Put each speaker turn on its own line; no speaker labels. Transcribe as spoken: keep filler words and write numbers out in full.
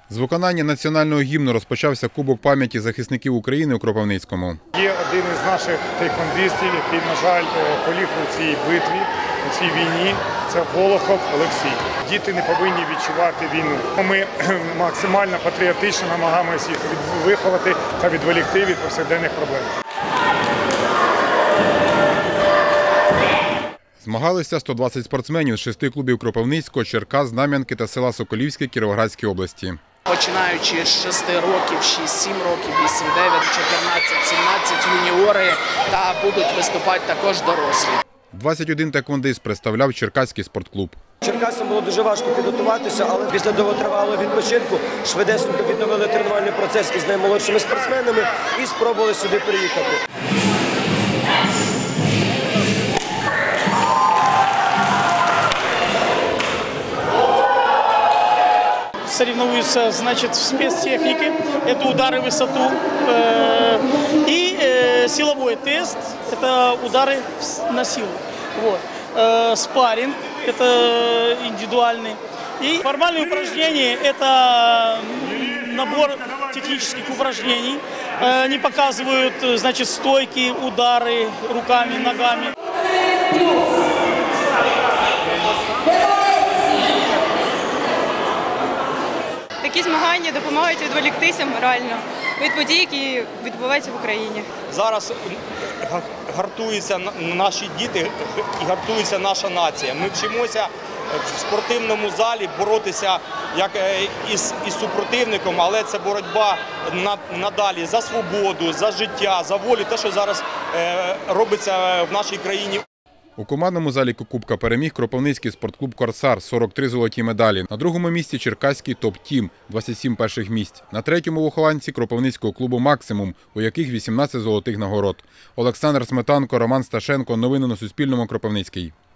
З виконання національного гімну розпочався Кубок пам'яті захисників України у Кропивницькому.
Є один із наших тейквондистів, який, на жаль, поліг у цій битві, у цій війні. Це Волохов Олексій. Діти не повинні відчувати війну. Ми максимально патріотично намагаємося їх виховати та відволікти від повсякденних проблем.
Змагалися сто двадцять спортсменів з шести клубів Кропивницького, Черкас, Знам'янки та села Соколівське Кіровоградської області.
Починаючи з шести років, шість-сім років, вісім-дев'ять, чотирнадцять-сімнадцять юніори та будуть виступати також дорослі.
двадцять один тейквондист представляв Черкаський спортклуб.
Черкасам було дуже важко підготуватися, але після довготривалого відпочинку швидесенько відновили тренувальний процес із наймолодшими спортсменами і спробували сюди приїхати.
Соревнуются, значит, в спецтехнике, это удары в высоту, э, и э, силовой тест, это удары на силу. Вот. Э, спарринг, это индивидуальный. И формальные упражнения, это набор технических упражнений. Э, они показывают, значит, стойки, удары руками, ногами.
Такі змагання допомагають відволіктися морально від подій, які відбуваються в Україні.
Зараз гартуються наші діти і гартується наша нація. Ми вчимося в спортивному залі боротися як із, із супротивником, але це боротьба надалі за свободу, за життя, за волю, те, що зараз робиться в нашій країні.
У командному заліку Кубка переміг Кропивницький спортклуб «Корсар» – сорок три золоті медалі. На другому місці Черкаський топ-тім – двадцять сім перших місць. На третьому вихованці Кропивницького клубу «Максимум», у яких вісімнадцять золотих нагород. Олександр Сметанко, Роман Сташенко. Новини на Суспільному. Кропивницький.